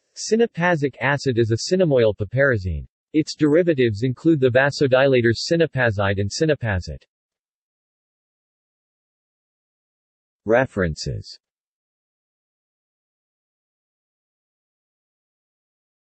Cinepazic acid is a cinemoyl piperazine. Its derivatives include the vasodilators cinepazide and cinepazid. References